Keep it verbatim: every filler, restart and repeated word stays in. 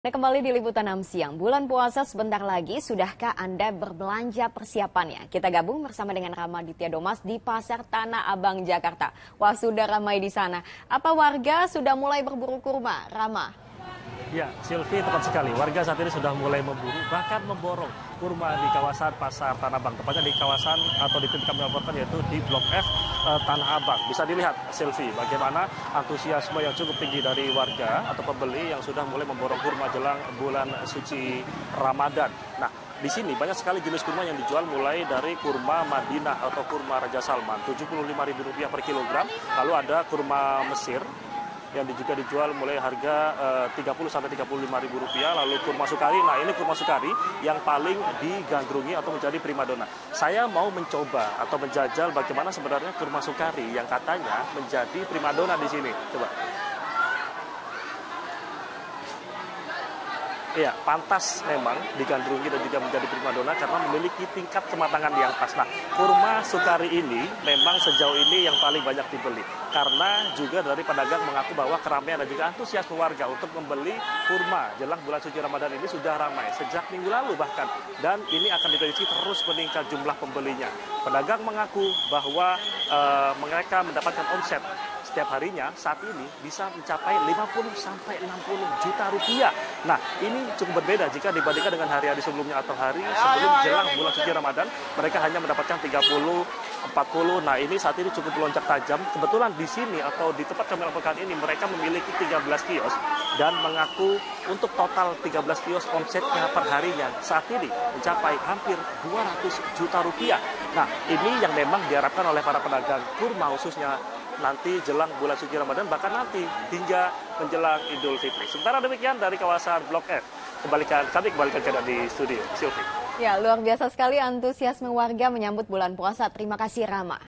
Nah, kembali di Liputan enam siang, bulan puasa sebentar lagi, sudahkah Anda berbelanja persiapannya? Kita gabung bersama dengan Rama Ditya Domas di Pasar Tanah Abang, Jakarta. Wah, sudah ramai di sana. Apa warga sudah mulai berburu kurma, Rama? Ya, Silvi, tepat sekali. Warga saat ini sudah mulai memburu, bahkan memborong kurma di kawasan Pasar Tanah Abang. Tepatnya di kawasan atau di titik kami laporkan yaitu di Blok F eh, Tanah Abang. Bisa dilihat, Silvi, bagaimana antusiasme yang cukup tinggi dari warga atau pembeli yang sudah mulai memborong kurma jelang bulan suci Ramadan. Nah, di sini banyak sekali jenis kurma yang dijual mulai dari kurma Madinah atau kurma Raja Salman, tujuh puluh lima ribu rupiah per kilogram. Lalu ada kurma Mesir yang juga dijual mulai harga eh, tiga puluh sampai tiga puluh lima ribu rupiah. Lalu kurma Sukari, nah ini kurma Sukari yang paling digandrungi atau menjadi primadona. Saya mau mencoba atau menjajal bagaimana sebenarnya kurma Sukari yang katanya menjadi primadona di sini. Coba. Iya, pantas memang digandrungi dan juga menjadi primadona karena memiliki tingkat kematangan yang pas. Nah, kurma Sukari ini memang sejauh ini yang paling banyak dibeli. Karena juga dari pedagang mengaku bahwa keramaian dan juga antusiasme warga untuk membeli kurma jelang bulan suci Ramadan ini sudah ramai sejak minggu lalu bahkan. Dan ini akan diprediksi terus meningkat jumlah pembelinya. Pedagang mengaku bahwa e, mereka mendapatkan omset setiap harinya saat ini bisa mencapai lima puluh sampai enam puluh juta rupiah. Nah, ini cukup berbeda jika dibandingkan dengan hari-hari sebelumnya atau hari sebelum jelang bulan suci Ramadan. Mereka hanya mendapatkan tiga puluh, empat puluh. Nah, ini saat ini cukup melonjak tajam. Kebetulan di sini atau di tempat kami laporkan ini mereka memiliki tiga belas kios dan mengaku untuk total tiga belas kios omsetnya per harinya saat ini mencapai hampir dua ratus juta rupiah. Nah, ini yang memang diharapkan oleh para pedagang kurma khususnya nanti jelang bulan suci Ramadan, bahkan nanti hingga menjelang Idul Fitri. Sementara demikian dari kawasan Blok F, kembalikan kami kembalikan ke di studio, Silvi. Ya, luar biasa sekali antusiasme warga menyambut bulan puasa. Terima kasih, Rama.